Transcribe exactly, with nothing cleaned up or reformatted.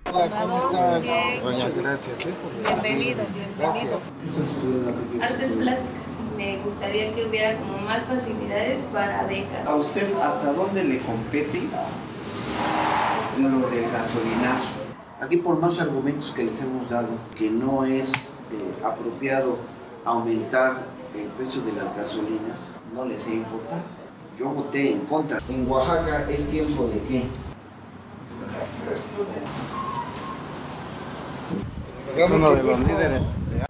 Hola, ¿cómo estás? Bien. Doña, gracias. ¿eh? Bienvenido, bienvenido. Artes plásticas. Me gustaría que hubiera como más facilidades para becas. ¿A usted hasta dónde le compete lo del gasolinazo? Aquí, por más argumentos que les hemos dado, que no es eh, apropiado aumentar el precio de las gasolinas, no les ha importado. Yo voté en contra. En Oaxaca es tiempo de qué. Es uno de los líderes.